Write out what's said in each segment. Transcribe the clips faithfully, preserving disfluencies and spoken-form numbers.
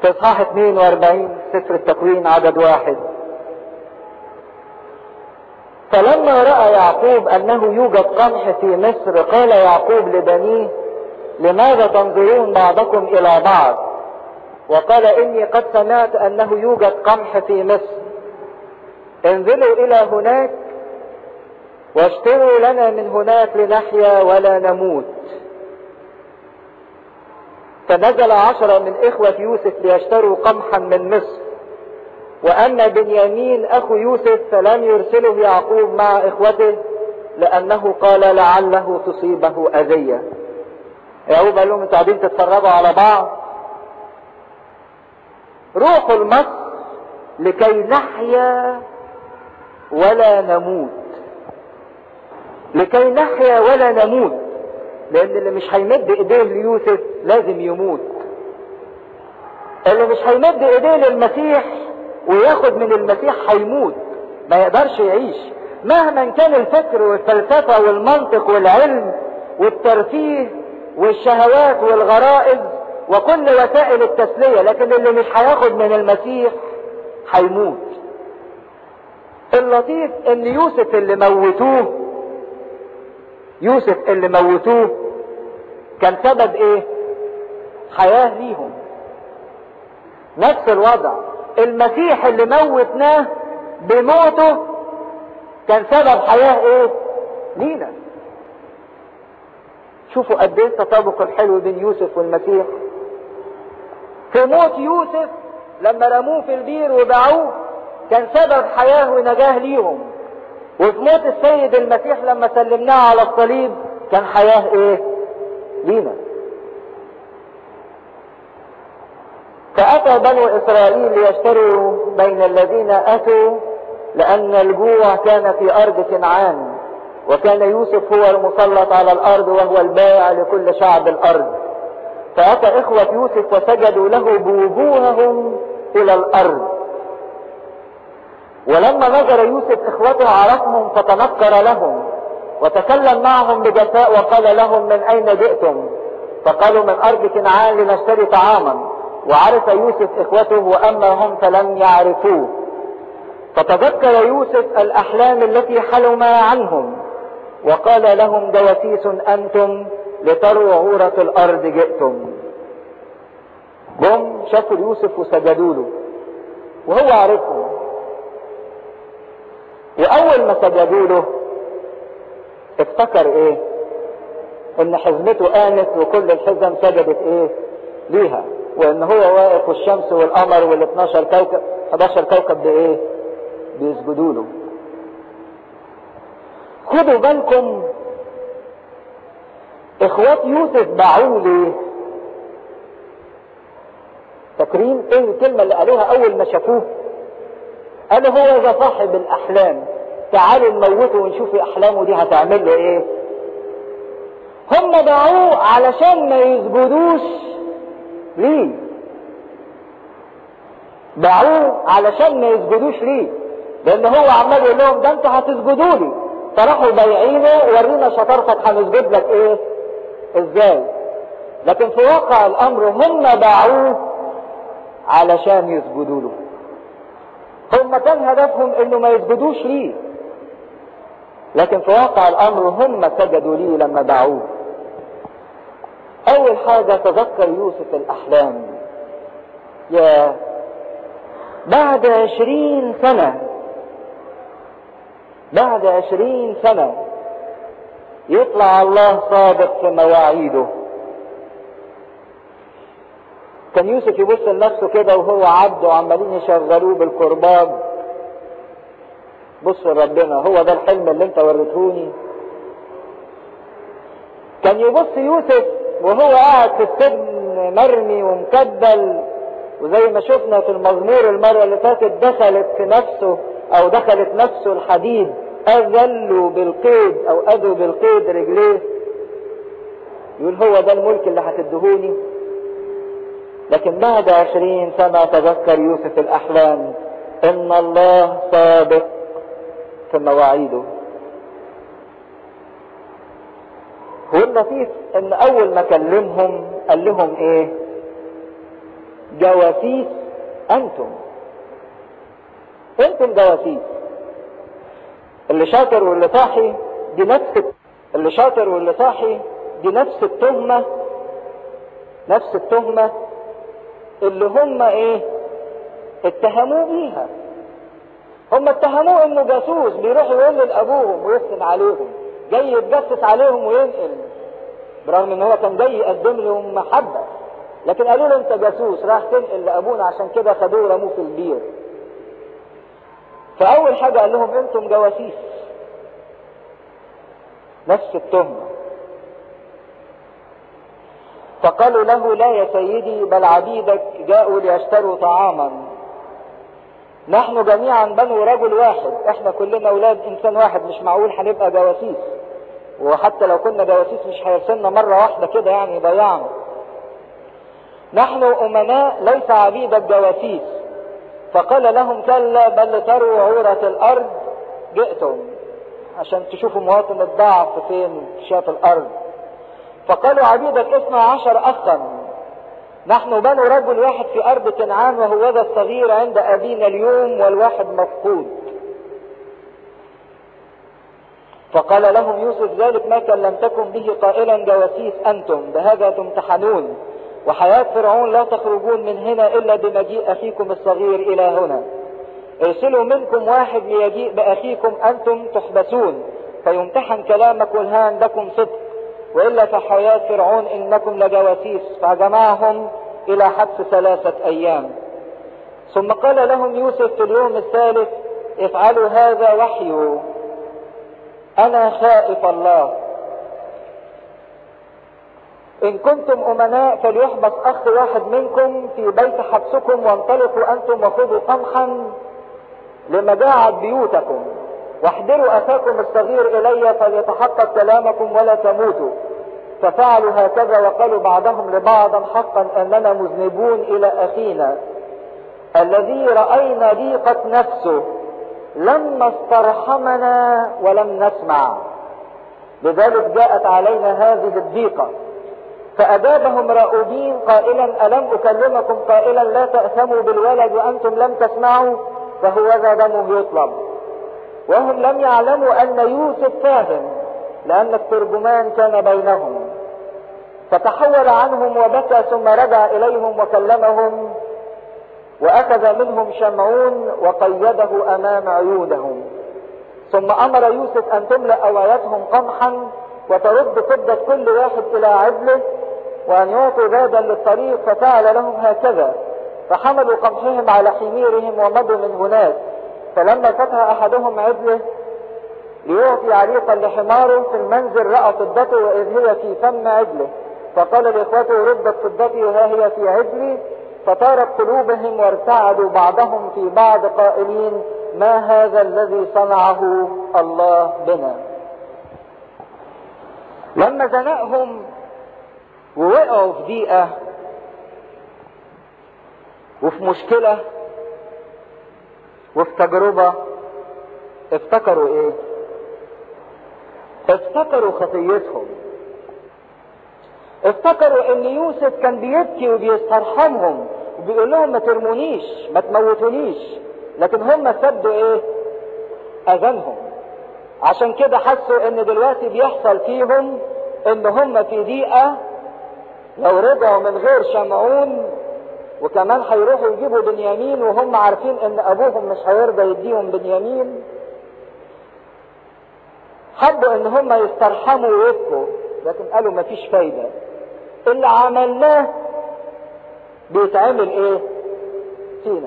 في اصحاح اثنين واربعين سفر التكوين عدد واحد: فلما رأى يعقوب انه يوجد قمح في مصر قال يعقوب لبنيه: لماذا تنظرون بعضكم الى بعض؟ وقال: اني قد سمعت انه يوجد قمح في مصر، انزلوا الى هناك واشتروا لنا من هناك لنحيا ولا نموت. فنزل عشرة من اخوة يوسف ليشتروا قمحا من مصر، واما بنيامين اخو يوسف فلم يرسله يعقوب مع اخوته لانه قال لعله تصيبه اذية. يعقوب قال لهم: انتوا قاعدين تتفرجوا على بعض، روحوا لمصر لكي نحيا ولا نموت. لكي نحيا ولا نموت، لان اللي مش هيمد ايديه ليوسف لازم يموت. اللي مش هيمد ايديه للمسيح وياخد من المسيح هيموت، ما يقدرش يعيش مهما كان الفكر والفلسفة والمنطق والعلم والترفيه والشهوات والغرائز وكل وسائل التسلية، لكن اللي مش هياخد من المسيح هيموت. اللطيف ان يوسف اللي موتوه يوسف اللي موتوه كان سبب ايه؟ حياة ليهم. نفس الوضع المسيح اللي موتناه بموته كان سبب حياة ايه؟ لينا. شوفوا قد ايه التطابق الحلو بين يوسف والمسيح. في موت يوسف لما رموه في البير وباعوه كان سبب حياة ونجاة ليهم، وفي موت السيد المسيح لما سلمناه على الصليب كان حياة ايه؟ لينا. فأتى بنو إسرائيل ليشتروا بين الذين أتوا لأن الجوع كان في أرض كنعان، وكان يوسف هو المسلط على الأرض وهو البائع لكل شعب الأرض. فأتى إخوة يوسف وسجدوا له بوجوههم إلى الأرض. ولما نظر يوسف إخوته عرفهم فتنكر لهم وتكلم معهم بجفاء وقال لهم: من أين جئتم؟ فقالوا: من أرض كنعان لنشتري طعاما. وعرف يوسف إخوته وأما هم فلم يعرفوه. فتذكر يوسف الأحلام التي حلم عنهم وقال لهم: جواسيس أنتم لتروا عورة الأرض جئتم. جم شافوا يوسف وسجدوا له وهو عرفهم. وأول ما سجدوا له افتكر إيه؟ إن حزمته قامت وكل الحزم سجدت إيه؟ ليها، وإن هو واقف والشمس والقمر والاثناشر كوكب حداشر كوكب بإيه؟ بيسجدوا له. خدوا بالكم، إخوات يوسف باعوه ليه؟ فاكرين إيه الكلمة اللي قالوها أول ما شافوه؟ قالوا: هو ذا صاحب الأحلام، تعالوا نموته ونشوف أحلامه دي هتعمل له إيه؟ هم باعوه علشان ما يسجدوش ليه. باعوه علشان ما يسجدوش ليه، لأن هو عمال يقول لهم: ده أنتوا هتسجدوا لي. فراحوا بايعينه: ورينا شطارتك هنسجد لك إيه؟ إزاي؟ لكن في واقع الأمر هم باعوه علشان يسجدوا له. هم كان هدفهم انه ما يسجدوش ليه، لكن في واقع الامر هم سجدوا ليه لما باعوه. اول حاجة تذكر يوسف الاحلام. يا بعد عشرين سنة بعد عشرين سنة يطلع الله صادق في مواعيده. كان يوسف يبص لنفسه كده وهو عبد وعمالين يشغلوه بالكرباج. بص لربنا، هو ده الحلم اللي انت وريتهوني؟ كان يبص يوسف وهو قاعد في السجن مرمي ومكبل، وزي ما شفنا في المزمور المرة اللي فاتت دخلت في نفسه او دخلت نفسه الحديد، اذلوا بالقيد او اذوا بالقيد رجليه. يقول: هو ده الملك اللي هتدهوني؟ لكن بعد عشرين سنة تذكر يوسف الأحلام، إن الله صادق في مواعيده. هو اللطيف إن أول ما كلمهم قال لهم إيه؟ جواسيس انتم. انتم جواسيس. اللي شاطر واللي صاحي دي نفس اللي شاطر واللي صاحي دي نفس التهمة نفس التهمة اللي هم ايه اتهموه بيها. هم اتهموه انه جاسوس بيروح يقول لابوهم ويفتن عليهم، جاي يتجسس عليهم وينقل، برغم ان هو كان جاي يقدم لهم محبة، لكن قالوا له انت جاسوس راح تنقل لابونا، عشان كده خدوه رموه في البير. فاول حاجة قال لهم انتم جواسيس. نفس التهمة. فقالوا له لا يا سيدي بل عبيدك جاءوا ليشتروا طعاما، نحن جميعا بنو رجل واحد، احنا كلنا اولاد انسان واحد، مش معقول هنبقى جواسيس، وحتى لو كنا جواسيس مش هيرسلنا مرة واحدة كده يعني يضيعنا. نحن امناء ليس عبيدك جواسيس. فقال لهم كلا بل لتروا عورة الارض جئتم، عشان تشوفوا مواطن الضعف فين شاف الارض. فقالوا عبيدك اثنا عشر اخا، نحن بنو رجل واحد في ارض كنعان، وهو ذا الصغير عند ابينا اليوم والواحد مفقود. فقال لهم يوسف ذلك ما كلمتكم به قائلا جواسيس انتم، بهذا تمتحنون، وحياة فرعون لا تخرجون من هنا الا بمجيء اخيكم الصغير الى هنا. ارسلوا منكم واحد ليجيء باخيكم انتم تحبسون، فيمتحن كلامك والهان لكم صدق، والا فحياة فرعون انكم لجواسيس. فجمعهم الى حبس ثلاثة ايام. ثم قال لهم يوسف في اليوم الثالث افعلوا هذا وحيوا، انا خائف الله. ان كنتم امناء فليحبس اخ واحد منكم في بيت حبسكم، وانطلقوا انتم وخذوا قمحا لمجاعة بيوتكم، واحضروا اخاكم الصغير الي فليتحقق كلامكم ولا تموتوا. ففعلوا هكذا، وقالوا بعضهم لبعض حقا اننا مذنبون الى اخينا الذي راينا ضيقة نفسه لما استرحمنا ولم نسمع، لذلك جاءت علينا هذه الضيقة. فأجابهم راؤوبين قائلا ألم أكلمكم قائلا لا تأثموا بالولد وأنتم لم تسمعوا، فهو ذا دمه يطلب. وهم لم يعلموا أن يوسف فاهم، لأن الترجمان كان بينهم. فتحول عنهم وبكى، ثم رجع إليهم وكلمهم، وأخذ منهم شمعون وقيده أمام عيونهم. ثم أمر يوسف أن تملأ أوعيتهم قمحا، وترد فضة كل واحد إلى عدله، وأن يعطوا زادا للطريق. ففعل لهم هكذا، فحملوا قمحهم على حميرهم ومضوا من هناك. فلما فتح أحدهم عدله ليعطي عريقا لحماره في المنزل رأى فضته وإذ هي في فم عدله، فقال لإخوته ردت فضتي وها هي في عدلي. فطارت قلوبهم وارتعدوا بعضهم في بعض قائلين ما هذا الذي صنعه الله بنا. لما زنقهم ووقعوا في ضيقة وفي مشكلة وفي تجربة، افتكروا ايه؟ افتكروا خطيتهم. افتكروا ان يوسف كان بيبكي وبيسترحمهم وبيقول لهم ما ترمونيش ما تموتونيش، لكن هم سدوا ايه؟ اذانهم. عشان كده حسوا ان دلوقتي بيحصل فيهم ان هم في ضيقة، لو رجعوا من غير شمعون وكمان هيروحوا يجيبوا بنيامين وهم عارفين ان ابوهم مش هيرضى يديهم بنيامين، حبوا ان هم يسترحموا ويبكوا، لكن قالوا مفيش فايدة، اللي عملناه بيتعمل ايه فينا.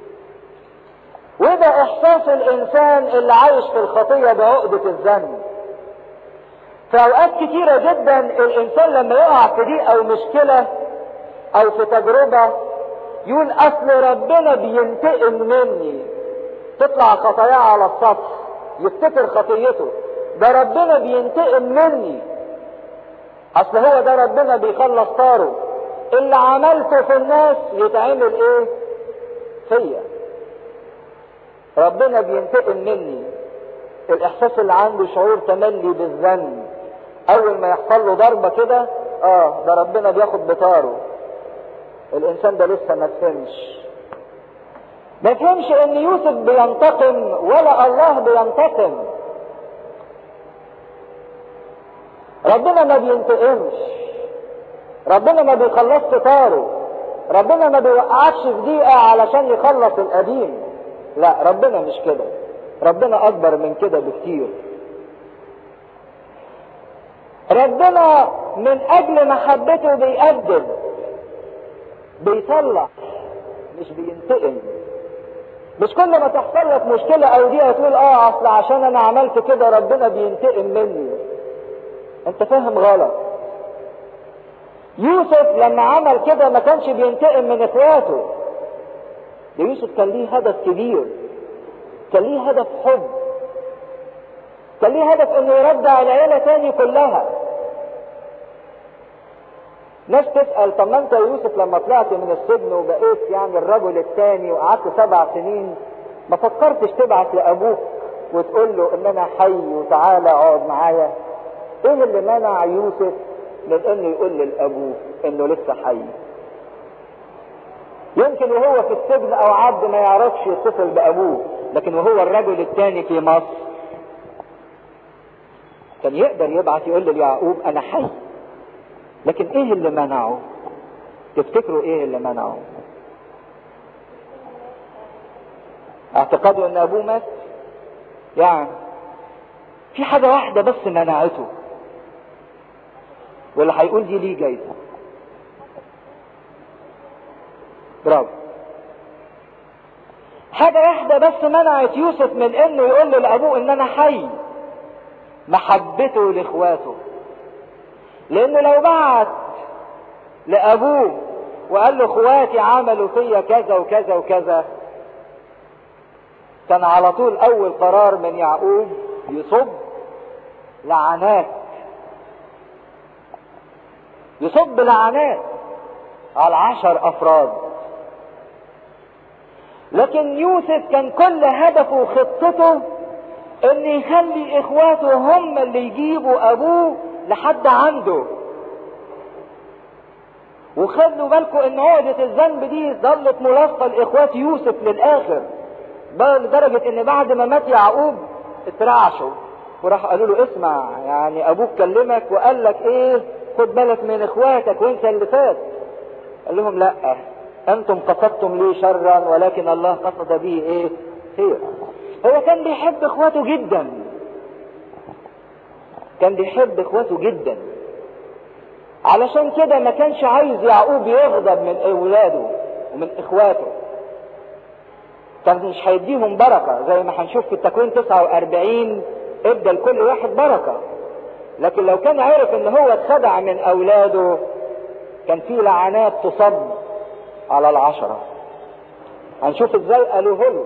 وده احساس الانسان اللي عايش في الخطية بعقدة الذنب. في اوقات كتيرة جدا الانسان لما يقع في ضيقة او مشكلة او في تجربة يقول اصل ربنا بينتقم مني، تطلع خطاياه على السطح، يفتكر خطيته، ده ربنا بينتقم مني، اصل هو ده ربنا بيخلص طاره، اللي عملته في الناس يتعمل ايه فيا، ربنا بينتقم مني. الاحساس اللي عنده شعور تملي بالذنب، اول ما يحصل له ضربة كده اه ده ربنا بياخد بطاره. الانسان ده لسه ما فهمش ما فهمش ان يوسف بينتقم ولا الله بينتقم. ربنا ما بينتقمش، ربنا ما بيخلصش طاره، ربنا ما بيوقعكش في دقيقة علشان يخلص القديم. لا، ربنا مش كده، ربنا اكبر من كده بكتير. ربنا من اجل محبته بيأدب، بيصلح، مش بينتقم. مش كل ما تحصل لك مشكلة او دي تقول اه اصل عشان انا عملت كده ربنا بينتقم مني. انت فاهم غلط. يوسف لما عمل كده ما كانش بينتقم من اخواته، ده يوسف كان ليه هدف كبير، كان ليه هدف حب، كان ليه هدف انه يرجع العيلة تاني كلها. ناس تسأل طب ما انت يا يوسف لما طلعت من السجن وبقيت يعني الرجل الثاني وقعدت سبع سنين ما فكرتش تبعت لابوك وتقول له ان انا حي وتعالى اقعد معايا؟ ايه اللي منع يوسف من انه يقول للابوه انه لسه حي؟ يمكن وهو في السجن او عبد ما يعرفش يتصل بابوه، لكن وهو الرجل الثاني في مصر كان يقدر يبعت يقول ليعقوب انا حي. لكن ايه اللي منعه؟ تفتكروا ايه اللي منعه؟ اعتقدوا ان ابوه مات؟ يعني في حاجة واحدة بس منعته، واللي هيقول دي ليه جايزة. برافو. حاجة واحدة بس منعت يوسف من انه يقول لابوه ان انا حي، محبته لاخواته. لانه لو بعت لابوه وقال له اخواتي عملوا فيا كذا وكذا وكذا، كان على طول اول قرار من يعقوب يصب لعنات، يصب لعنات على عشر افراد. لكن يوسف كان كل هدفه وخطته ان يخلي اخواته هم اللي يجيبوا ابوه لحد عنده. وخلوا بالكم ان عقدة الذنب دي ظلت ملاصقة لاخوات يوسف للاخر، بل لدرجة ان بعد ما مات يعقوب اترعشوا وراح قالوا له اسمع، يعني ابوك كلمك وقال لك ايه؟ خد بالك من اخواتك وانت اللي فات. قال لهم لا، انتم قصدتم لي شرا ولكن الله قصد به ايه؟ خير. هو كان بيحب اخواته جدا، كان بيحب اخواته جدا، علشان كده ما كانش عايز يعقوب يغضب من اولاده ومن اخواته. كان مش هيديهم بركة زي ما هنشوف في التكوين تسعة واربعين، ادى لكل واحد بركة. لكن لو كان عارف ان هو اتخدع من اولاده كان في لعنات تصب على العشرة. هنشوف ازاي قالوه له،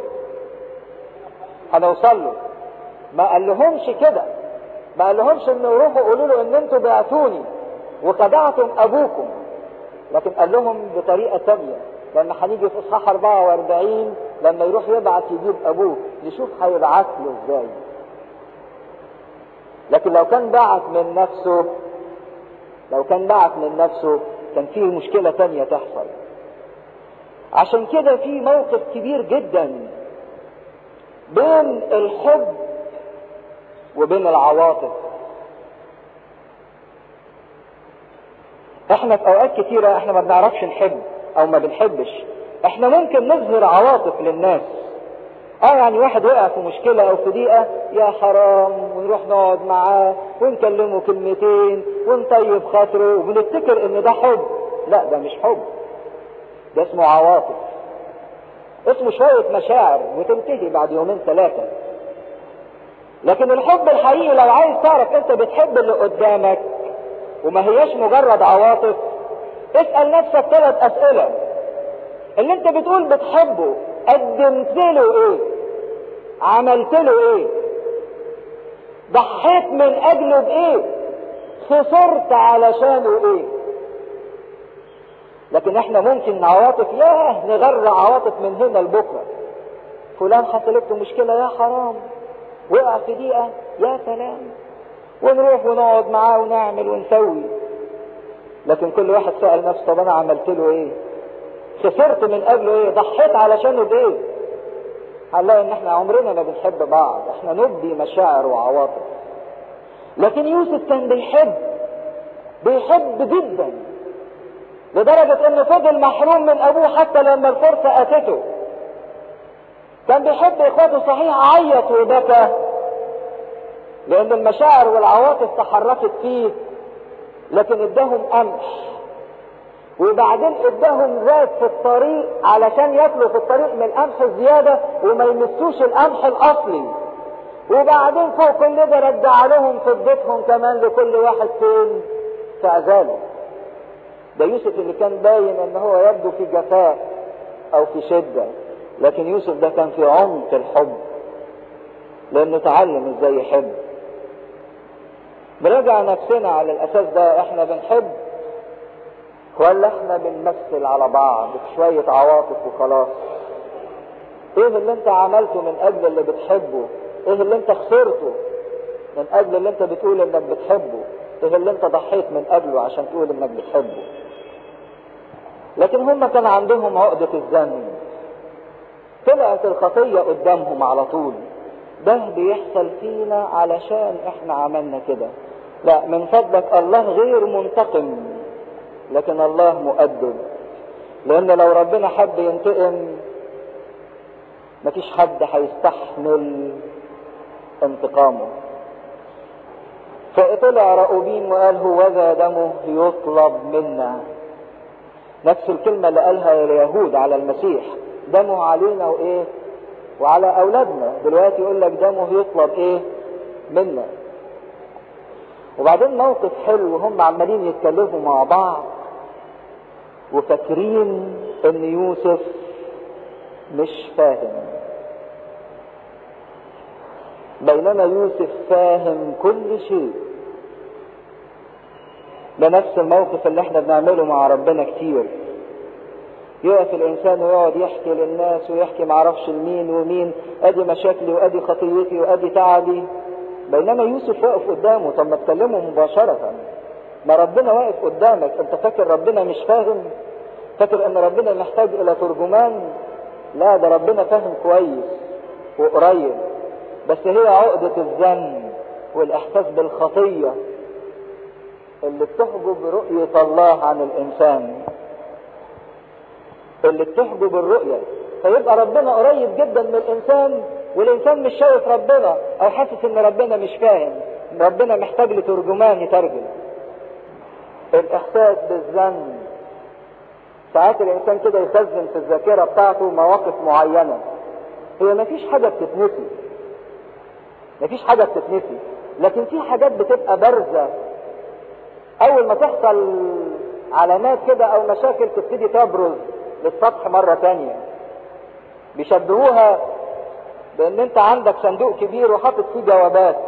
هنوصل له. ما قال لهمش كده، ما قال لهمش انه يروحوا يقولوا له ان انتوا بعتوني وخدعتم ابوكم، لكن قال لهم بطريقة تانية. لما هنيجي في اصحاح اربعة واربعين لما يروح يبعت يجيب ابوه نشوف هيبعت له ازاي. لكن لو كان بعت من نفسه، لو كان بعت من نفسه كان فيه مشكلة تانية تحصل. عشان كده في موقف كبير جدا بين الحب وبين العواطف. احنا في اوقات كتيرة احنا ما بنعرفش نحب او ما بنحبش، احنا ممكن نظهر عواطف للناس. اه يعني واحد وقع في مشكلة او في ضيقة، يا حرام، ونروح نقعد معاه ونكلمه كلمتين ونطيب خاطره وبنفتكر ان ده حب. لا، ده مش حب، ده اسمه عواطف، اسمه شوية مشاعر وتنتهي بعد يومين ثلاثة. لكن الحب الحقيقي لو عايز تعرف انت بتحب اللي قدامك وما هياش مجرد عواطف، اسأل نفسك ثلاث اسئلة. اللي انت بتقول بتحبه قدمت له ايه؟ عملت له ايه؟ ضحيت من اجله بايه؟ خسرت علشانه ايه؟ لكن احنا ممكن عواطف، ياه نغرق عواطف من هنا لبكره. فلان حصلت له مشكله، يا حرام، وقع في دقيقه، يا سلام، ونروح ونقعد معاه ونعمل ونسوي. لكن كل واحد سأل نفسه طب انا عملت له ايه؟ خسرت من اجله ايه؟ ضحيت علشانه بايه؟ هنلاقي ان احنا عمرنا ما بنحب بعض، احنا نبدي مشاعر وعواطف. لكن يوسف كان بيحب بيحب جدا، لدرجة انه فضل محروم من ابوه حتى لما الفرصة اتته. كان بيحب اخواته صحيح، عيط وبكى لان المشاعر والعواطف تحركت فيه، لكن اداهم قمح، وبعدين اداهم زاد في الطريق علشان ياكلوا في الطريق من القمح زيادة وما يمسوش القمح الاصلي، وبعدين فوق كل ده رجع لهم فضتهم كمان لكل واحد فين؟ في عزاله. ده يوسف اللي كان باين ان هو يبدو في جفاء او في شدة، لكن يوسف ده كان في عمق الحب لانه تعلم ازاي يحب. نراجع نفسنا على الاساس ده، احنا بنحب ولا احنا بنمثل على بعض بشوية عواطف وخلاص؟ ايه اللي انت عملته من اجل اللي بتحبه؟ ايه اللي انت خسرته من اجل اللي انت بتقول انك بتحبه؟ ايه اللي انت ضحيت من اجله عشان تقول انك بتحبه؟ لكن هم كان عندهم عقدة الذنب، طلعت الخطية قدامهم على طول. ده بيحصل فينا علشان احنا عملنا كده. لا، من فضلك، الله غير منتقم لكن الله مؤدب، لان لو ربنا حب ينتقم مفيش حد هيستحمل انتقامه. فطلع رأوبين وقال هوذا دمه يطلب منا، نفس الكلمة اللي قالها اليهود على المسيح، دمه علينا وايه؟ وعلى اولادنا. دلوقتي يقول لك دمه يطلب ايه؟ منا. وبعدين موقف حلو، هم عمالين يتكلموا مع بعض وفاكرين ان يوسف مش فاهم، بينما يوسف فاهم كل شيء. ده نفس الموقف اللي احنا بنعمله مع ربنا كتير. يقف الانسان ويقعد يحكي للناس ويحكي معرفش لمين ومين، ادي مشاكلي وادي خطيتي وادي تعبي، بينما يوسف واقف قدامه. طب ما تكلمه مباشرة، ما ربنا واقف قدامك. انت فاكر ربنا مش فاهم؟ فاكر ان ربنا محتاج الى ترجمان؟ لا، ده ربنا فاهم كويس وقريب، بس هي عقدة الذنب والاحساس بالخطية اللي بتحجب رؤية الله عن الانسان، اللي بتحجب الرؤية. فيبقى ربنا قريب جدا من الانسان والانسان مش شايف ربنا، او حاسس ان ربنا مش فاهم، ربنا محتاج لترجمان يترجم. الاحساس بالذنب ساعات الانسان كده يخزن في الذاكرة بتاعته مواقف معينة، هي مفيش حاجة بتتنسي، مفيش حاجة بتتنسي، لكن في حاجات بتبقى بارزة اول ما تحصل علامات كده او مشاكل تبتدي تبرز للسطح مرة تانية. بيشبهوها بان انت عندك صندوق كبير وحاطط فيه جوابات،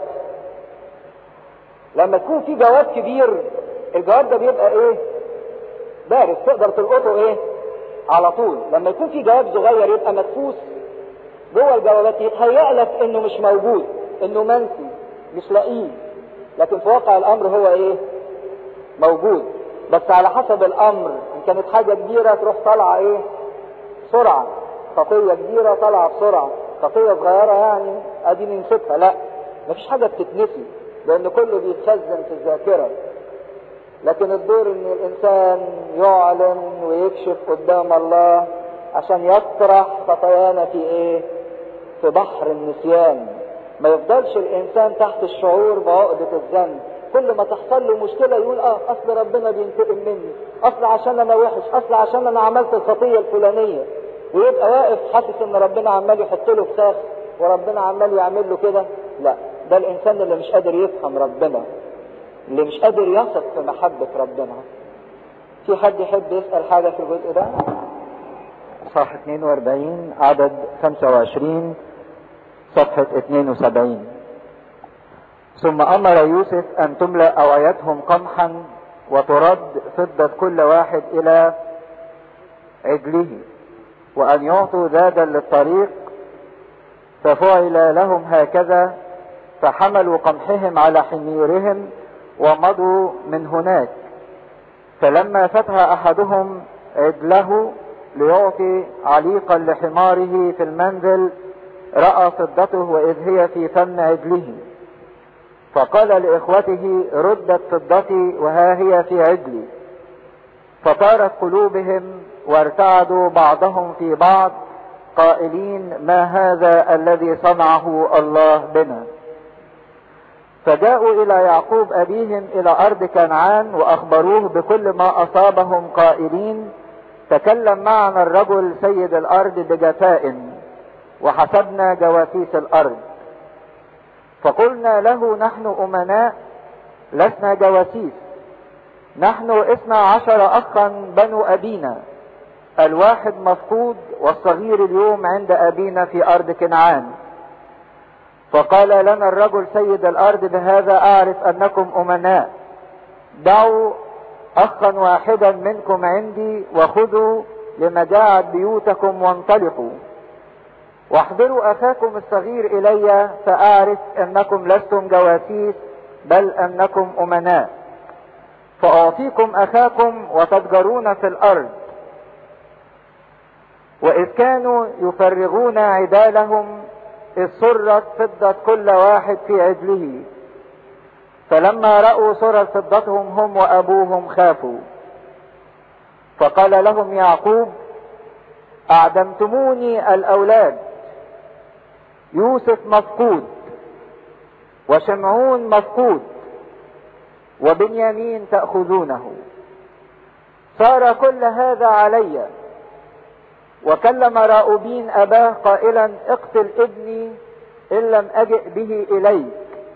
لما تكون في جواب كبير الجواب ده بيبقى ايه؟ بارز، تقدر تلقطه ايه؟ على طول. لما يكون في جواب صغير يبقى مدفوس جوه الجوابات، يتهيأ لك انه مش موجود، انه منسي، مش لاقيه، لكن في واقع الامر هو ايه؟ موجود. بس على حسب الامر، ان كانت حاجة كبيرة تروح طالعة ايه؟ بسرعة، خطية كبيرة طالعة بسرعة، خطية صغيرة يعني ادي نمسكها. لا، مفيش حاجة بتتنسي لان كله بيتخزن في الذاكرة. لكن الدور ان الانسان يعلن ويكشف قدام الله عشان يطرح خطايانا في ايه؟ في بحر النسيان. ما يفضلش الانسان تحت الشعور بعقدة الذنب، كل ما تحصل له مشكلة يقول اه اصل ربنا بينتقم مني، اصل عشان انا وحش، اصل عشان انا عملت الخطية الفلانية، ويبقى واقف حاسس ان ربنا عمال يحط له فخاخ وربنا عمال يعمل له كده. لا، ده الانسان اللي مش قادر يفهم ربنا، اللي مش قادر يثق في محبة ربنا. في حد يحب يسأل حاجة في الجزء ده؟ صفحة اثنين وأربعين عدد خمسة وعشرين صفحة اثنين وسبعين. ثم أمر يوسف أن تملأ أوعيتهم قمحا وترد فضة كل واحد إلى عجله، وأن يعطوا زادا للطريق، ففعل لهم هكذا، فحملوا قمحهم على حميرهم ومضوا من هناك. فلما فتح أحدهم عجله ليعطي عليقا لحماره في المنزل، رأى فضته وإذ هي في فم عجله، فقال لإخوته ردت فضتي وها هي في عجلي، فطارت قلوبهم وارتعدوا بعضهم في بعض قائلين ما هذا الذي صنعه الله بنا. فجاءوا إلى يعقوب أبيهم إلى أرض كنعان وأخبروه بكل ما أصابهم قائلين تكلم معنا الرجل سيد الأرض بجفاء وحسبنا جواسيس الأرض. فقلنا له نحن أمناء لسنا جواسيس، نحن اثنا عشر أخا بنو أبينا، الواحد مفقود والصغير اليوم عند أبينا في أرض كنعان. فقال لنا الرجل سيد الأرض بهذا أعرف أنكم أمناء، دعوا أخا واحدا منكم عندي وخذوا لمجاعة بيوتكم وانطلقوا، واحضروا أخاكم الصغير إلي فأعرف أنكم لستم جواسيس بل أنكم أمناء، فأعطيكم أخاكم وتتجرون في الأرض. وإذ كانوا يفرغون عدالهم إذ سرت فضة كل واحد في عجله، فلما رأوا سرت فضتهم هم وأبوهم خافوا. فقال لهم يعقوب أعدمتموني الأولاد، يوسف مفقود وشمعون مفقود وبنيامين تأخذونه. صار كل هذا علي. وكلم راؤوبين أباه قائلا اقتل ابني إن لم أجئ به إليك،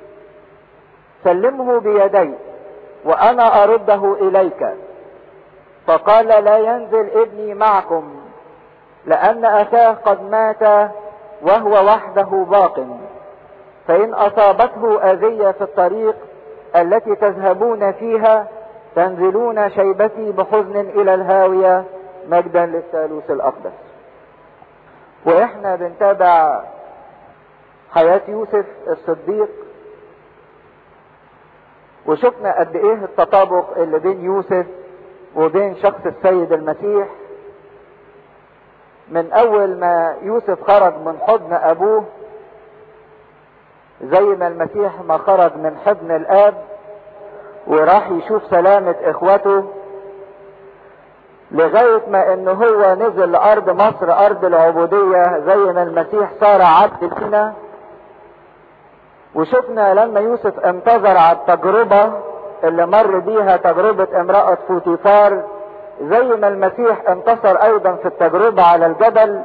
سلمه بيدي وأنا أرده إليك. فقال لا ينزل ابني معكم لأن أخاه قد مات وهو وحده باق، فإن أصابته أذية في الطريق التي تذهبون فيها تنزلون شيبتي بحزن إلى الهاوية مجدا للثالوث الأقدس. وإحنا بنتابع حياة يوسف الصديق وشفنا قد إيه التطابق اللي بين يوسف وبين شخص السيد المسيح. من أول ما يوسف خرج من حضن أبوه زي ما المسيح ما خرج من حضن الآب وراح يشوف سلامة إخوته، لغاية ما إنه هو نزل لأرض مصر أرض العبودية زي ما المسيح صار عبد فينا. وشفنا لما يوسف انتظر على التجربة اللي مر بيها تجربة امرأة فوتيفار، زي ما المسيح انتصر ايضا في التجربة على الجبل.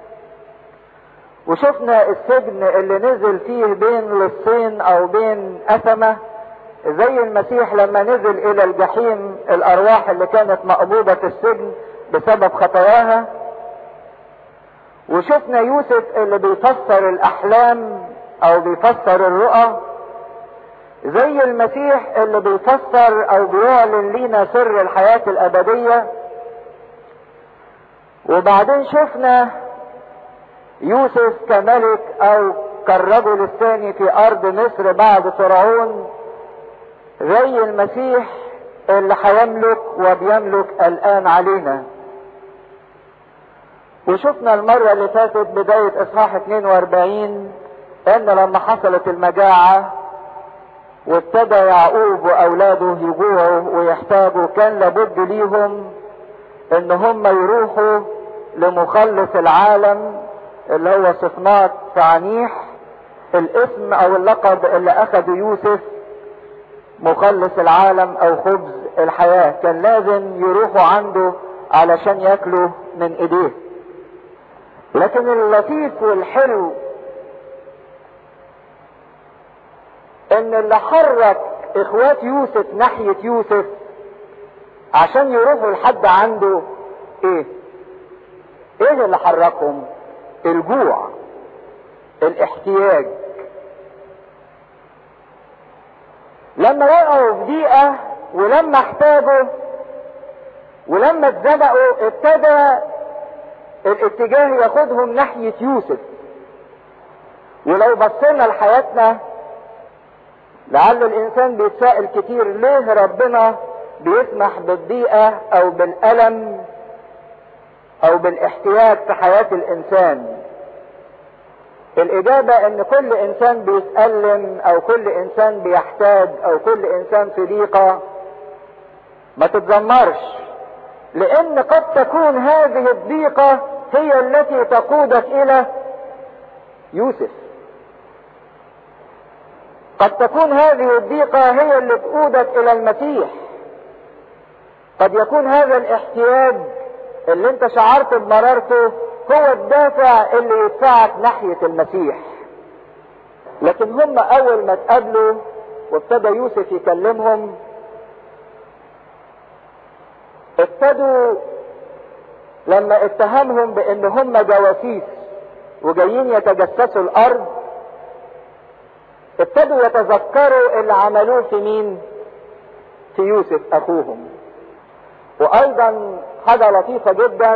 وشفنا السجن اللي نزل فيه بين لصين او بين أثمة، زي المسيح لما نزل الى الجحيم الارواح اللي كانت مقبوضة في السجن بسبب خطاياها. وشفنا يوسف اللي بيفسر الاحلام او بيفسر الرؤى، زي المسيح اللي بيفسر او بيعلن لينا سر الحياة الابدية. وبعدين شفنا يوسف كملك او كالرجل الثاني في ارض مصر بعد فرعون، زي المسيح اللي هيملك وبيملك الان علينا. وشفنا المرة اللي فاتت بداية اصحاح اتنين واربعين ان لما حصلت المجاعة وابتدى يعقوب واولاده يجوعوا ويحتاجوا، كان لابد ليهم ان هم يروحوا لمخلص العالم اللي هو صفنات فعنيح، الاسم او اللقب اللي اخذه يوسف مخلص العالم او خبز الحياة. كان لازم يروحوا عنده علشان ياكلوا من ايديه. لكن اللطيف والحلو ان اللي حرك اخوات يوسف ناحية يوسف عشان يروحوا لحد عنده ايه؟ ايه اللي حركهم؟ الجوع، الاحتياج. لما وقعوا في ضيقة ولما احتاجوا ولما اتزنقوا ابتدى الاتجاه ياخدهم ناحية يوسف. ولو بصينا لحياتنا لعل الانسان بيتساءل كتير ليه ربنا بيسمح بالضيقة او بالألم او بالاحتياج في حياة الانسان؟ الاجابة ان كل انسان بيتألم او كل انسان بيحتاج او كل انسان في ضيقة. ما تتذمرش، لان قد تكون هذه الضيقة هي التي تقودك الى يوسف. قد تكون هذه الضيقة هي اللي تقودك الى المسيح. قد يكون هذا الاحتياج اللي انت شعرت بمرارته هو الدافع اللي يدفعك ناحية المسيح. لكن هم اول ما اتقابلوا وابتدى يوسف يكلمهم، ابتدوا لما اتهمهم بان هم جواسيس وجايين يتجسسوا الارض، ابتدوا يتذكروا اللي عملوه في مين؟ في يوسف اخوهم. وايضا حاجة لطيفة جدا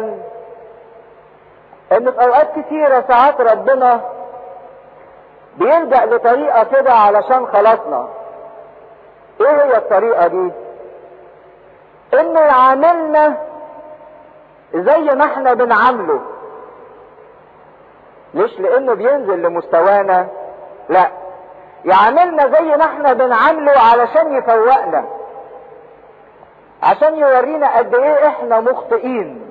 ان في اوقات كتيرة ساعات ربنا بيلجأ لطريقة كده علشان خلاصنا. ايه هي الطريقة دي؟ انه يعاملنا زي ما احنا بنعامله، مش لانه بينزل لمستوانا، لا، يعاملنا زي ما احنا بنعامله علشان يفوقنا، عشان يورينا قد ايه احنا مخطئين.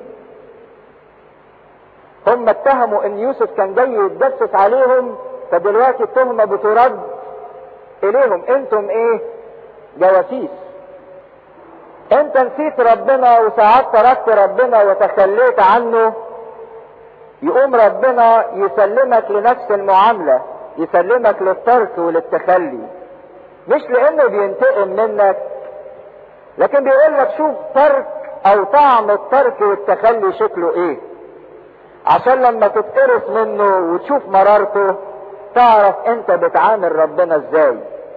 هم اتهموا ان يوسف كان جاي يتجسس عليهم، فدلوقتي التهمة بترد اليهم، انتم ايه؟ جواسيس. انت نسيت ربنا وساعات تركت ربنا وتخليت عنه، يقوم ربنا يسلمك لنفس المعاملة، يسلمك للترك وللتخلي، مش لانه بينتقم منك، لكن بيقول لك شوف ترك او طعم الترك والتخلي شكله ايه، عشان لما تتقرص منه وتشوف مرارته تعرف انت بتعامل ربنا ازاي.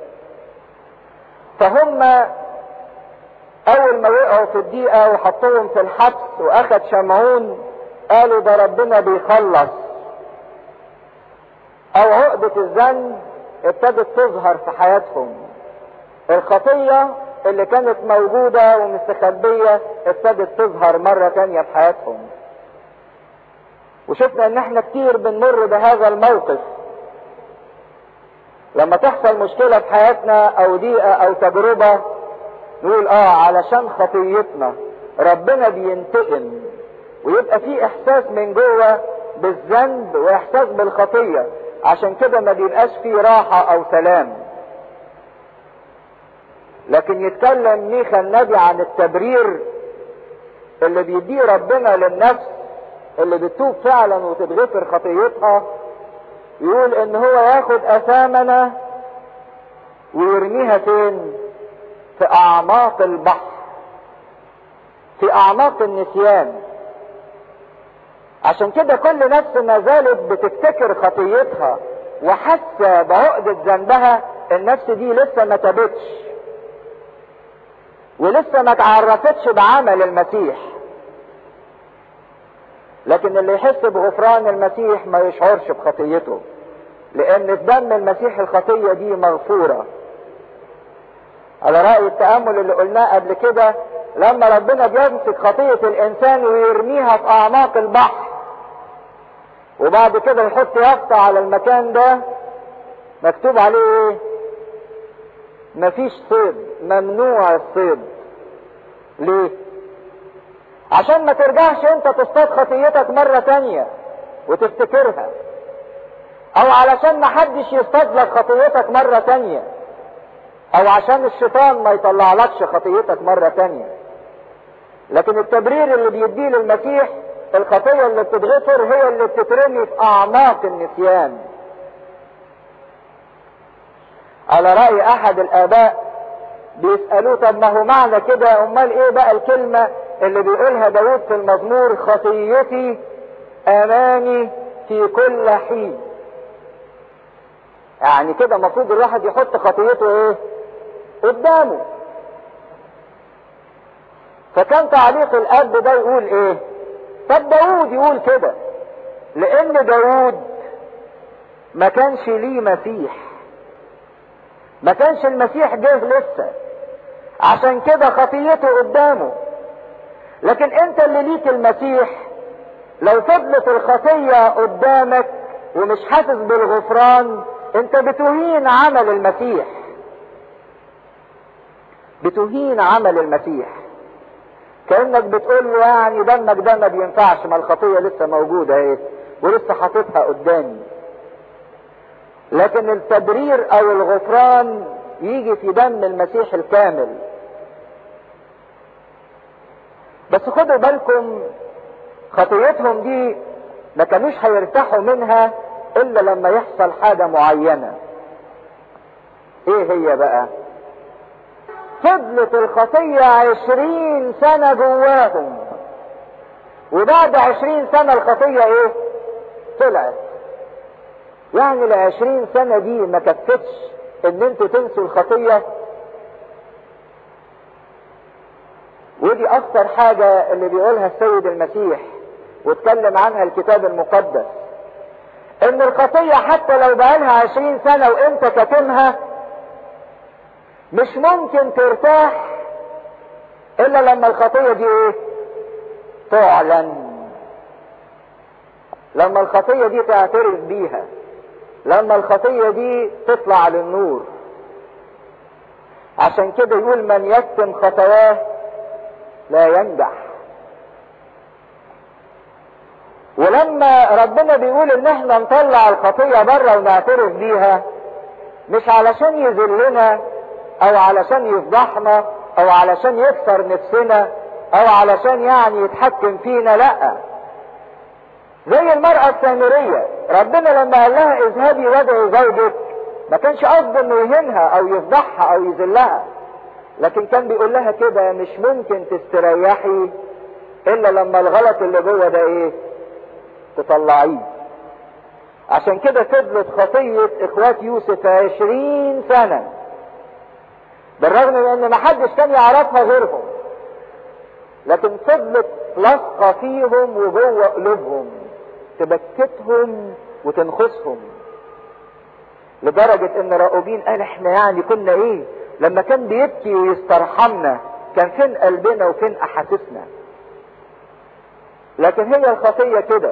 فهم اول ما وقعوا في الضيقة وحطوهم في الحبس واخد شمعون، قالوا ده ربنا بيخلص، او عقدة الذنب ابتدت تظهر في حياتهم. الخطية اللي كانت موجودة ومستخبية ابتدت تظهر مرة تانية في حياتهم. وشفنا ان احنا كتير بنمر بهذا الموقف، لما تحصل مشكلة في حياتنا او ضيقة او تجربة نقول اه علشان خطيتنا ربنا بينتقم، ويبقى في احساس من جوه بالذنب واحساس بالخطية، عشان كده ما بيبقاش فيه راحة او سلام. لكن يتكلم ميخا النبي عن التبرير اللي بيديه ربنا للنفس اللي بتتوب فعلا وتتغفر خطيتها، يقول ان هو ياخد اثامنا ويرميها فين؟ في اعماق البحر، في اعماق النسيان. عشان كده كل نفس ما زالت بتفتكر خطيتها وحاسه بعقدة ذنبها، النفس دي لسه ما تابتش ولسه ما تعرفتش بعمل المسيح. لكن اللي يحس بغفران المسيح ما يشعرش بخطيته، لان في دم المسيح الخطية دي مغفورة. على رأي التأمل اللي قلناه قبل كده، لما ربنا بيمسك خطية الانسان ويرميها في اعماق البحر، وبعد كده يحط يافطة على المكان ده مكتوب عليه ايه؟ مفيش صيد، ممنوع الصيد. ليه؟ عشان ما ترجعش انت تصطاد خطيتك مرة تانية وتفتكرها، او علشان ما حدش يصطاد لك خطيتك مرة تانية، او عشان الشيطان ما يطلع لكش خطيتك مرة تانية. لكن التبرير اللي بيديه للمسيح، الخطية اللي بتتغفر هي اللي بتترمي في اعماق النسيان. على رأي احد الاباء بيسألوه طب ما هو معنى كده امال ايه بقى الكلمة اللي بيقولها داود في المزمور خطيتي امامي في كل حين؟ يعني كده المفروض الواحد يحط خطيته ايه؟ قدامه. فكان تعليق الاب ده يقول ايه؟ طب داود يقول كده لان داود ما كانش ليه مسيح، ما كانش المسيح جه لسه، عشان كده خطيته قدامه. لكن انت اللي ليك المسيح لو فضلت الخطية قدامك ومش حاسس بالغفران، انت بتهين عمل المسيح، بتهين عمل المسيح، كأنك بتقول له يعني دمك ده ما بينفعش، ما الخطية لسه موجودة اهي ولسه حاططها قدامي. لكن التبرير او الغفران يجي في دم المسيح الكامل. بس خدوا بالكم، خطيتهم دي ما كانوش هيرتاحوا منها الا لما يحصل حاجة معينة. ايه هي بقى؟ فضلت الخطية عشرين سنة جواهم، وبعد عشرين سنة الخطية ايه؟ طلعت. يعني العشرين سنة دي ما كفتش ان انتوا تنسوا الخطية. ودي اكتر حاجة اللي بيقولها السيد المسيح واتكلم عنها الكتاب المقدس، ان الخطية حتى لو بقالها عشرين سنة وانت كاتمها مش ممكن ترتاح الا لما الخطية دي ايه؟ تعلن. لما الخطية دي تعترف بيها، لما الخطية دي تطلع للنور. عشان كده يقول من يكتم خطاياه لا ينجح. ولما ربنا بيقول ان احنا نطلع الخطية بره ونعترف بيها، مش علشان يذلنا او علشان يفضحنا او علشان يكسر نفسنا او علشان يعني يتحكم فينا، لا. زي المرأة السامرية، ربنا لما قال لها اذهبي وادعي زوجك ما كانش قصده انه يهينها او يفضحها او يذلها، لكن كان بيقول لها كده مش ممكن تستريحي الا لما الغلط اللي جوه ده ايه؟ تطلعيه. عشان كده فضلت خطية اخوات يوسف عشرين سنة، بالرغم من ان محدش كان يعرفها غيرهم، لكن فضلت لاصقة فيهم وجوه قلوبهم، تبكتهم وتنخسهم، لدرجة ان راؤوبين قال احنا يعني كنا ايه لما كان بيبكي ويسترحمنا، كان فين قلبنا وفين احاسيسنا. لكن هي الخطية كده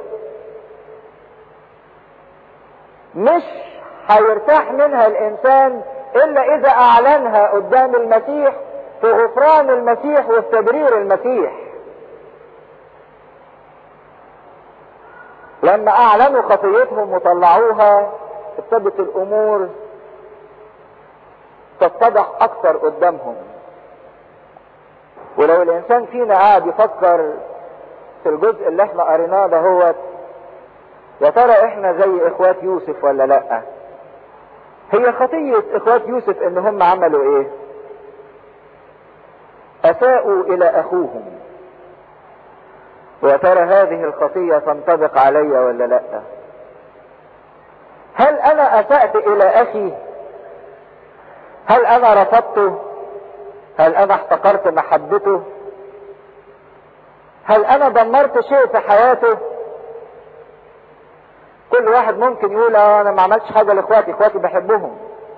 مش هيرتاح منها الانسان الا اذا اعلنها قدام المسيح في غفران المسيح وفي تبرير المسيح. لما اعلنوا خطيتهم وطلعوها ابتدت الامور تتضح اكثر قدامهم. ولو الانسان فينا قاعد يفكر في الجزء اللي احنا قريناه ده، هو يا ترى احنا زي اخوات يوسف ولا لا؟ هي خطية اخوات يوسف ان هم عملوا ايه؟ اساءوا الى اخوهم. ويا ترى هذه الخطية تنطبق علي ولا لا؟ هل انا اسأت الى اخي؟ هل انا رفضته؟ هل انا احتقرت محبته؟ هل انا دمرت شيء في حياته؟ كل واحد ممكن يقول اه انا ما عملتش حاجة لاخواتي، اخواتي بحبهم.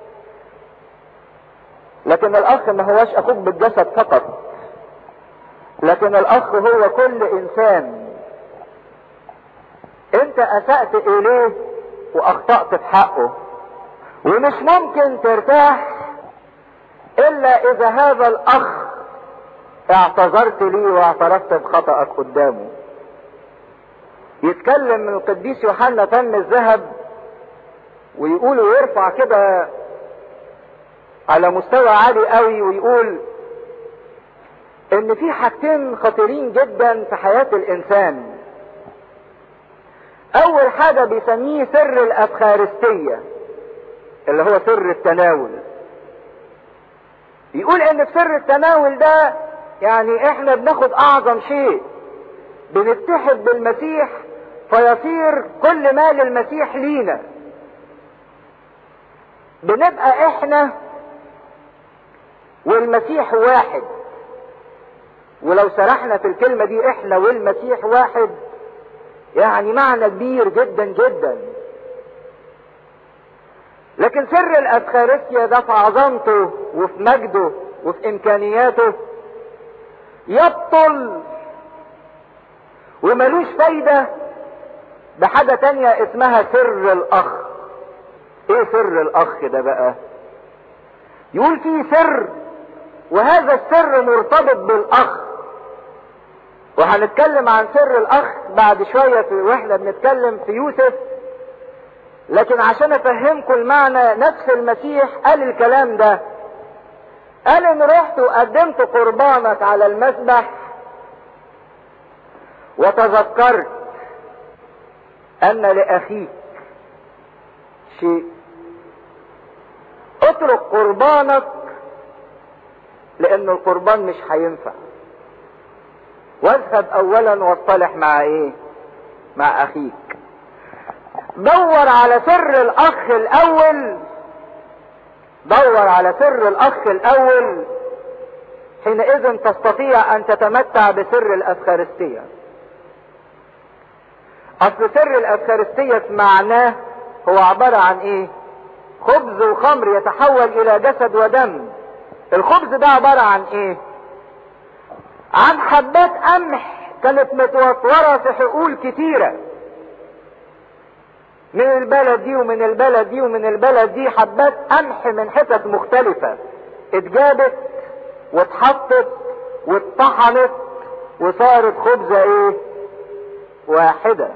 لكن الاخ ما هواش اخوك بالجسد فقط، لكن الاخ هو كل انسان انت اسأت اليه واخطأت في حقه، ومش ممكن ترتاح الا اذا هذا الاخ اعتذرت ليه واعترفت بخطأك قدامه. يتكلم من القديس يوحنا فم الذهب ويقول ويرفع كده على مستوى عالي قوي ويقول ان في حاجتين خطيرين جدا في حياة الانسان. اول حاجة بيسميه سر الافخارستية اللي هو سر التناول. يقول ان في سر التناول ده يعني احنا بناخد اعظم شيء، بنتحد بالمسيح فيصير كل ما للمسيح لينا، بنبقى احنا والمسيح واحد. ولو سرحنا في الكلمة دي احنا والمسيح واحد يعني معنى كبير جدا جدا. لكن سر الافخارستيا ده في عظمته وفي مجده وفي امكانياته يبطل وملوش فايدة بحاجة تانية اسمها سر الاخ. ايه سر الاخ ده بقى؟ يقول فيه سر، وهذا السر مرتبط بالاخ، وهنتكلم عن سر الاخ بعد شوية في واحنا بنتكلم في يوسف. لكن عشان افهمكم المعنى، نفس المسيح قال الكلام ده، قال ان رحت وقدمت قربانك على المذبح وتذكرت ان لاخيك شيء، اترك قربانك لان القربان مش هينفع، واذهب اولا واصطلح مع ايه؟ مع اخيك. دور على سر الاخ الاول، دور على سر الاخ الاول، حينئذ تستطيع ان تتمتع بسر الافخارستية. اصل سر الافخارستية معناه هو عبارة عن ايه؟ خبز وخمر يتحول الى جسد ودم. الخبز ده عبارة عن ايه؟ عن حبات قمح كانت متوفرة في حقول كتيرة، من البلد دي ومن البلد دي ومن البلد دي، حبات قمح من حتت مختلفة اتجابت واتحطت واتطحنت وصارت خبزة ايه؟ واحدة.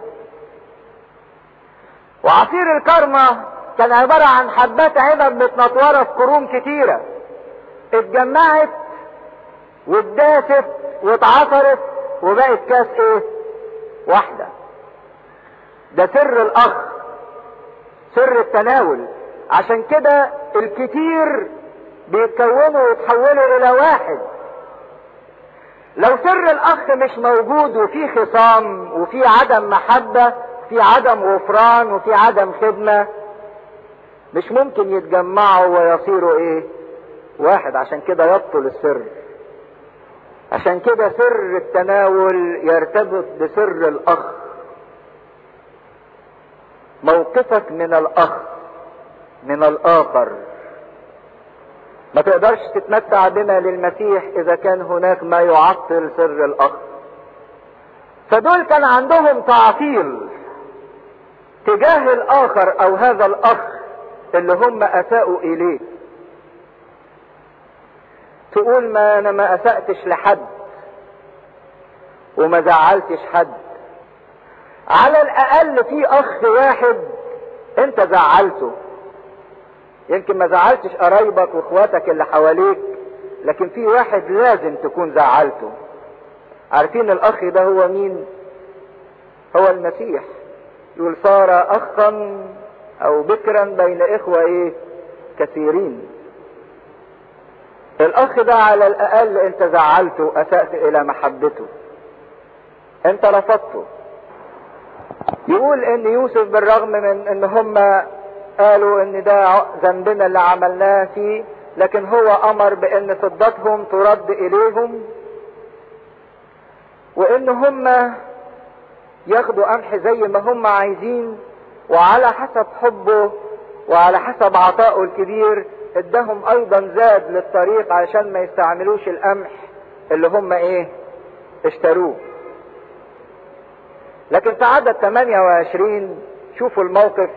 وعصير الكرمة كان عبارة عن حبات عنب متنطورة في كروم كتيرة، اتجمعت واتداست واتعصرت وبقت كاس ايه؟ واحدة. ده سر الاخ، سر التناول. عشان كده الكتير بيتكونوا ويتحولوا الى واحد. لو سر الاخ مش موجود وفي خصام وفي عدم محبة، في عدم غفران وفي عدم خدمة، مش ممكن يتجمعوا ويصيروا ايه؟ واحد. عشان كده يبطل السر. عشان كده سر التناول يرتبط بسر الاخ. موقفك من الاخ، من الاخر. ما تقدرش تتمتع بما للمسيح اذا كان هناك ما يعطل سر الاخ. فدول كان عندهم تعطيل تجاه الاخر او هذا الاخ اللي هم اساءوا اليه. تقول ما انا ما اسأتش لحد وما زعلتش حد. على الاقل في اخ واحد انت زعلته. يمكن ما زعلتش قرايبك واخواتك اللي حواليك، لكن في واحد لازم تكون زعلته. عارفين الاخ ده هو مين؟ هو المسيح. يقول صار اخا او بكرا بين اخوة ايه؟ كثيرين. الاخ ده على الاقل انت زعلته، اسأت الى محبته، انت رفضته. يقول ان يوسف بالرغم من ان هم قالوا ان ده ذنبنا اللي عملناه فيه، لكن هو امر بان فضتهم ترد اليهم، وان هم ياخدوا قمح زي ما هم عايزين، وعلى حسب حبه وعلى حسب عطائه الكبير ادهم ايضا زاد للطريق عشان ما يستعملوش القمح اللي هم ايه؟ اشتروه. لكن في عدد ثمانية وعشرين شوفوا الموقف.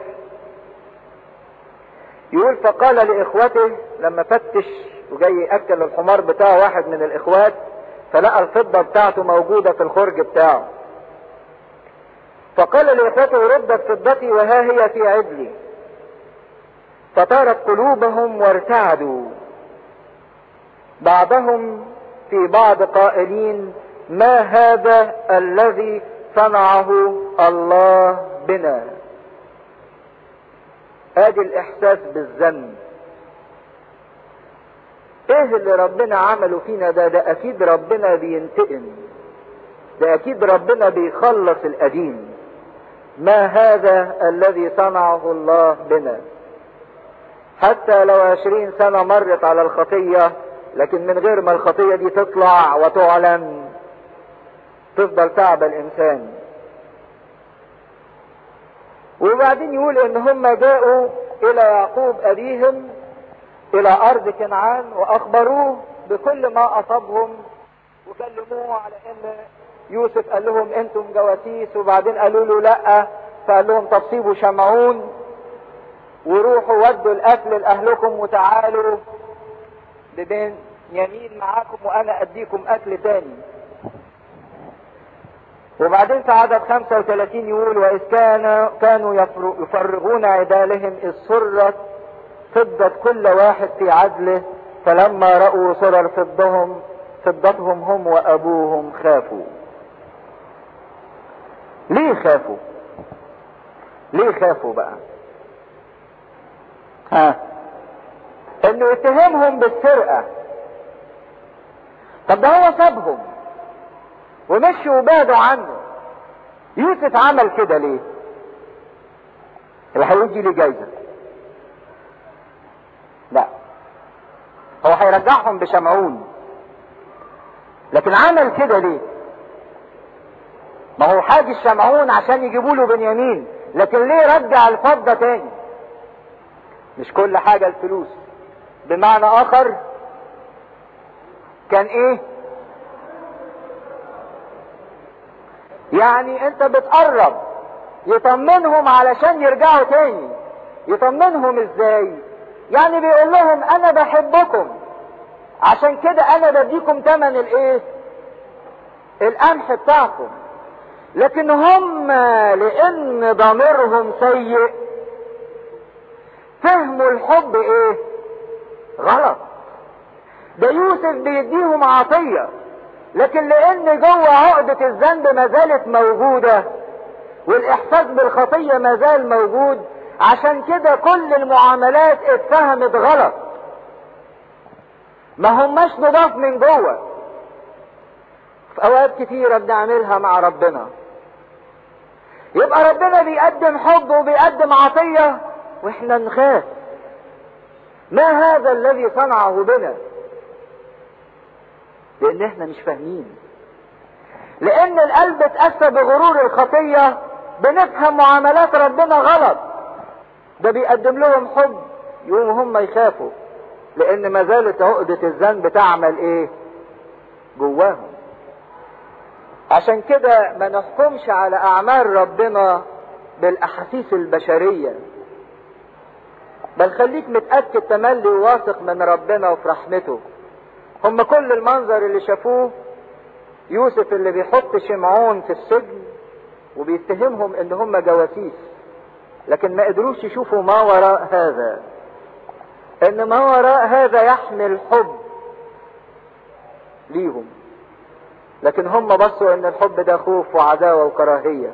يقول فقال لاخوته، لما فتش وجاي ياكل الحمار بتاعه واحد من الاخوات، فلقى الفضة بتاعته موجودة في الخرج بتاعه. فقال لاخوته ردت فضتي وها هي في عدلي. فطارت قلوبهم وارتعدوا، بعضهم في بعض قائلين ما هذا الذي صنعه الله بنا. ادي الاحساس بالذنب. ايه اللي ربنا عمله فينا ده؟ ده اكيد ربنا بينتقم، ده اكيد ربنا بيخلص القديم. ما هذا الذي صنعه الله بنا. حتى لو عشرين سنة مرت على الخطية، لكن من غير ما الخطية دي تطلع وتعلن تفضل تعب الانسان. وبعدين يقول ان هم جاءوا الى يعقوب ابيهم الى ارض كنعان واخبروه بكل ما اصابهم، وكلموه على ان يوسف قال لهم انتم جواسيس، وبعدين قالوا له لا، فقال لهم طب سيبوا شمعون وروحوا ودوا الاكل لاهلكم وتعالوا ببين يمين معاكم وانا اديكم اكل تاني. وبعدين في عدد خمسة وثلاثين يقول واذ كان كانوا يفرغون عدالهم اذ سرت فضة كل واحد في عدله، فلما رأوا سرر فضهم فضتهم هم وابوهم خافوا. ليه خافوا؟ ليه خافوا بقى؟ ها انه يتهمهم بالسرقة. طب ده هو سابهم ومشوا وبعدوا عنه. يوسف عمل كده ليه؟ اللي هيجي لي جايزة. لا، هو هيرجعهم بشمعون، لكن عمل كده ليه؟ ما هو حاج الشمعون عشان يجيبوا له بنيامين، لكن ليه رجع الفضة تاني؟ مش كل حاجة الفلوس. بمعنى اخر كان ايه؟ يعني انت بتقرب يطمنهم علشان يرجعوا تاني. يطمنهم ازاي؟ يعني بيقول لهم انا بحبكم عشان كده انا بديكم تمن الايه؟ القمح بتاعكم. لكن هم لان ضميرهم سيء فهموا الحب ايه؟ غلط. ده يوسف بيديهم عطية، لكن لان جوه عقدة الذنب ما زالت موجودة والاحساس بالخطية ما زال موجود، عشان كده كل المعاملات اتفهمت غلط. ما هماش نضاف من جوه. في اوقات كتيرة بنعملها مع ربنا، يبقى ربنا بيقدم حب وبيقدم عطية واحنا نخاف. ما هذا الذي صنعه بنا؟ لان احنا مش فاهمين. لان القلب اتأسى بغرور الخطية بنفهم معاملات ربنا غلط. ده بيقدم لهم حب يقوموا هم يخافوا، لان ما زالت عقدة الذنب تعمل ايه جواهم. عشان كده ما نحكمش على اعمال ربنا بالاحاسيس البشرية، بل خليك متأكد تملي وواثق من ربنا وفي رحمته. هم كل المنظر اللي شافوه يوسف اللي بيحط شمعون في السجن وبيتهمهم ان هم جواسيس، لكن ما قدروش يشوفوا ما وراء هذا. ان ما وراء هذا يحمل حب ليهم، لكن هم بصوا ان الحب ده خوف وعداوة وكراهية.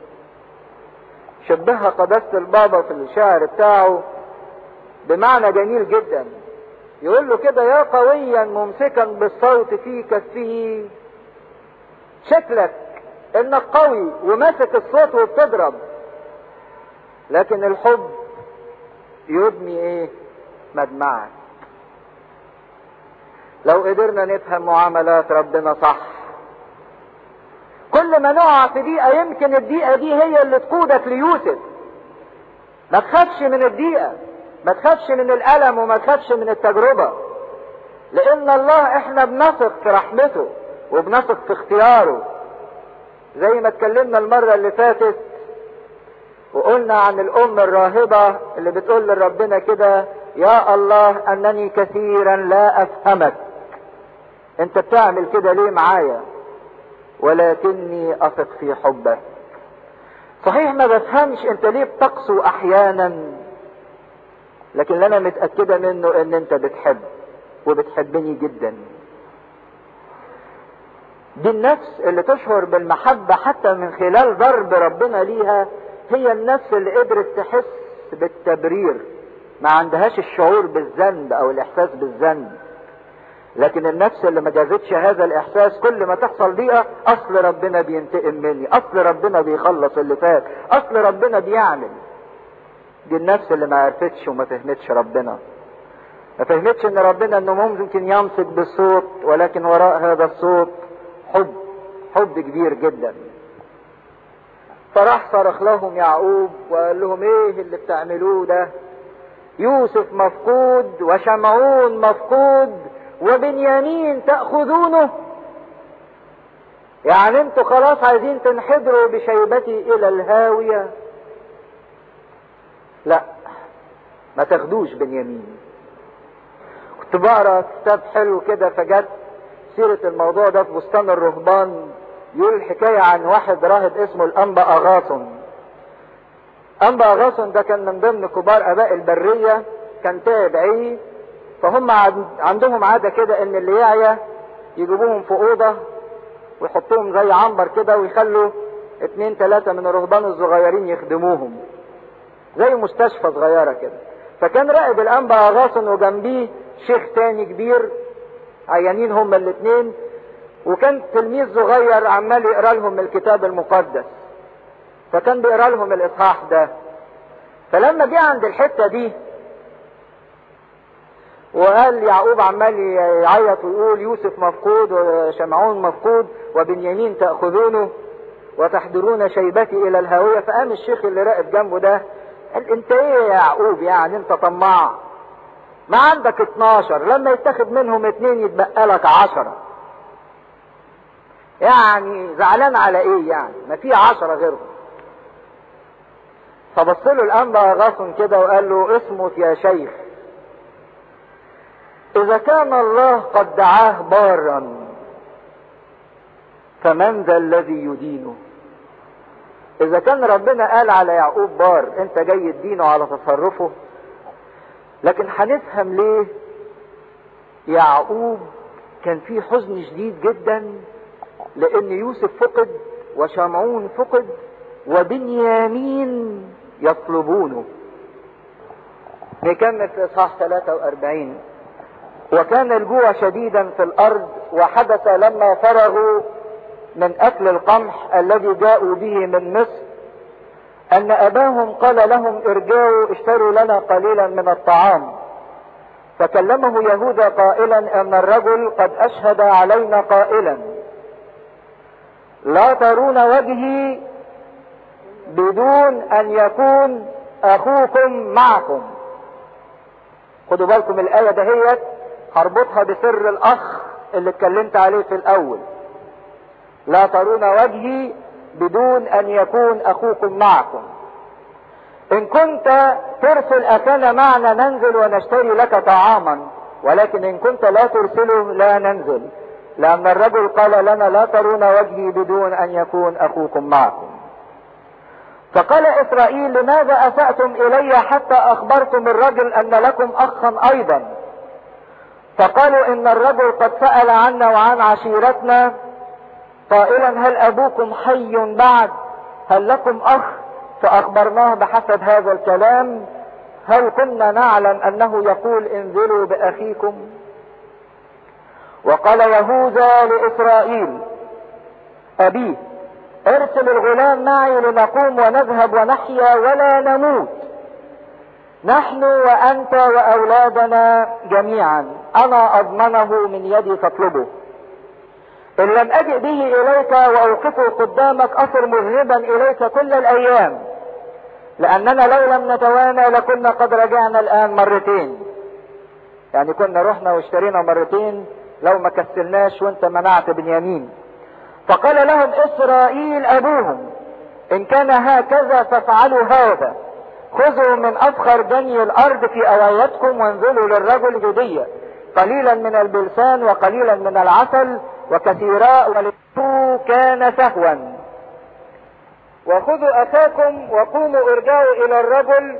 شبهها قداسة البابا في الشعر بتاعه بمعنى جميل جدا. يقول له كده يا قويا ممسكا بالصوت في كفه، شكلك انك قوي وماسك الصوت وبتضرب، لكن الحب يدمي ايه؟ مدمعك. لو قدرنا نفهم معاملات ربنا صح، كل ما نقع في ضيقة يمكن الضيقة دي هي اللي تقودك ليوسف. ما تخافش من الضيقة، ما تخافش من الألم، وما تخافش من التجربة، لأن الله احنا بنثق في رحمته وبنثق في اختياره. زي ما اتكلمنا المرة اللي فاتت وقلنا عن الأم الراهبة اللي بتقول لربنا كده يا الله أنني كثيرا لا أفهمك، أنت بتعمل كده ليه معايا؟ ولكني أثق في حبك. صحيح ما بفهمش أنت ليه بتقسو أحيانا، لكن أنا متأكدة منه أن أنت بتحب وبتحبني جدا. دي النفس اللي تشعر بالمحبة حتى من خلال ضرب ربنا ليها، هي النفس اللي قدرت تحس بالتبرير، ما عندهاش الشعور بالذنب او الاحساس بالذنب. لكن النفس اللي ما جازتش هذا الاحساس كل ما تحصل ضيقة اصل ربنا بينتقم مني، اصل ربنا بيخلص اللي فات، اصل ربنا بيعمل. دي النفس اللي ما عرفتش وما فهمتش ربنا، ما فهمتش ان ربنا انه ممكن يمسك بالصوت، ولكن وراء هذا الصوت حب، حب كبير جدا. فراح صرخ لهم يعقوب وقال لهم ايه اللي بتعملوه ده؟ يوسف مفقود وشمعون مفقود وبنيامين تأخذونه. يعني انتوا خلاص عايزين تنحدروا بشيبتي الى الهاوية؟ لا، ما تاخدوش بنيامين. كنت بقرا كتاب حلو كده فجت سيرة الموضوع ده في بستان الرهبان، يقول الحكاية عن واحد راهب اسمه الانبا اغاثون. انبا اغاثون ده كان من ضمن كبار اباء البرية، كان تابعي، فهم عندهم عادة كده ان اللي يعيا يجيبوهم في اوضة ويحطوهم زي عنبر كده ويخلوا اتنين تلاتة من الرهبان الصغيرين يخدموهم زي مستشفى صغيرة كده. فكان راقب الانبا اغاثون وجنبيه شيخ تاني كبير، عيانين هما الاتنين، وكان تلميذ صغير عمال يقرا لهم الكتاب المقدس، فكان بيقرا لهم الاصحاح ده. فلما جه عند الحته دي وقال يعقوب عمال يعيط ويقول يوسف مفقود وشمعون مفقود وبنيامين تاخذونه وتحضرون شيبتي الى الهاويه، فقام الشيخ اللي راقب جنبه ده قال انت ايه يا يعقوب، يعني انت طماع؟ ما عندك اتناشر، لما يتاخد منهم اتنين يتبقى لك عشرة، يعني زعلان على ايه يعني؟ ما في عشرة غيرهم. فبص له الانبا اغاثون كده وقال له اصمت يا شيخ، اذا كان الله قد دعاه بارا فمن ذا الذي يدينه؟ اذا كان ربنا قال على يعقوب بار، انت جاي تدينه على تصرفه؟ لكن هنفهم ليه يعقوب كان فيه حزن شديد جدا، لان يوسف فقد وشمعون فقد وبنيامين يطلبونه. نكمل في اصحاح ثلاثة واربعين. وكان الجوع شديدا في الارض، وحدث لما فرغوا من اكل القمح الذي جاءوا به من مصر ان اباهم قال لهم ارجعوا اشتروا لنا قليلا من الطعام. فكلمه يهوذا قائلا ان الرجل قد اشهد علينا قائلا لا ترون وجهي بدون ان يكون اخوكم معكم. خدوا بالكم الايه دهيت هربطها بسر الاخ اللي اتكلمت عليه في الاول. لا ترون وجهي بدون ان يكون اخوكم معكم. ان كنت ترسل اخانا معنا ننزل ونشتري لك طعاما، ولكن ان كنت لا ترسله لا ننزل، لان الرجل قال لنا لا ترون وجهي بدون ان يكون اخوكم معكم. فقال اسرائيل لماذا اسأتم الي حتى اخبرتم الرجل ان لكم اخا ايضا؟ فقالوا ان الرجل قد سأل عنا وعن عشيرتنا قائلا هل ابوكم حي بعد؟ هل لكم اخ؟ فاخبرناه بحسب هذا الكلام. هل كنا نعلم انه يقول انزلوا باخيكم؟ وقال يهوذا لاسرائيل ابيه ارسل الغلام معي لنقوم ونذهب ونحيا ولا نموت نحن وانت واولادنا جميعا، انا اضمنه من يدي فاطلبه. ان لم اجئ به اليك واوقفه قدامك اصر مذهبا اليك كل الايام، لاننا لو لم نتوانى لكنا قد رجعنا الان مرتين. يعني كنا رحنا واشترينا مرتين لو ما كسلناش وانت منعت بنيامين. فقال لهم اسرائيل ابوهم ان كان هكذا فافعلوا هذا، خذوا من افخر جني الارض في اوايتكم وانزلوا للرجل هدية قليلا من البلسان وقليلا من العسل وكثيراء ولدته كان سهوا، وخذوا اخاكم وقوموا ارجعوا الى الرجل،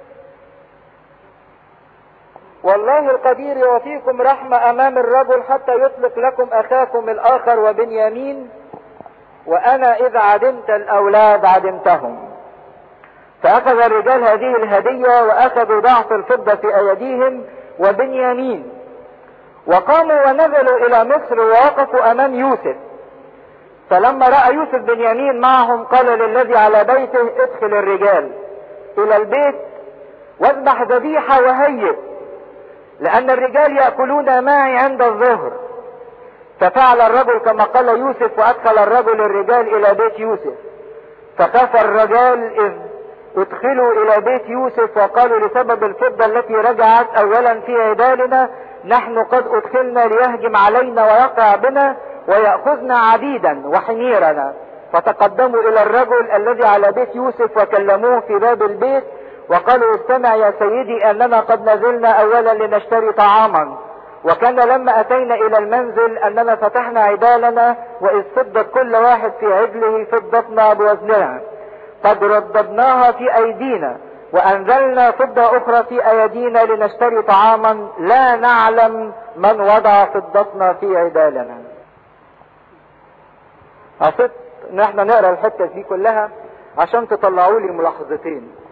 والله القدير يعطيكم رحمة امام الرجل حتى يطلق لكم اخاكم الاخر وبنيامين، وانا اذا عدمت الاولاد عدمتهم. فاخذ الرجال هذه الهدية واخذوا ضعف الفضة في ايديهم وبنيامين، وقاموا ونزلوا الى مصر ووقفوا امام يوسف. فلما رأى يوسف بنيامين معهم قال للذي على بيته ادخل الرجال الى البيت واذبح ذبيحة وهيئ، لان الرجال يأكلون معي عند الظهر. ففعل الرجل كما قال يوسف، وادخل الرجل الرجال الى بيت يوسف. فخاف الرجال اذ ادخلوا الى بيت يوسف وقالوا لسبب الفضة التي رجعت اولا في عدالنا نحن قد ادخلنا ليهجم علينا ويقع بنا، ويأخذنا عبيدا وحميرنا. فتقدموا الى الرجل الذي على بيت يوسف وكلموه في باب البيت وقالوا استمع يا سيدي اننا قد نزلنا اولا لنشتري طعاما، وكان لما اتينا الى المنزل اننا فتحنا عدالنا واذ فضت كل واحد في عجله فضتنا بوزنها، قد رددناها في ايدينا وانزلنا فضة اخرى في ايدينا لنشتري طعاما، لا نعلم من وضع فضتنا في عدالنا. قصدت ان احنا نقرا الحتة دي كلها عشان تطلعوا لي ملاحظتين.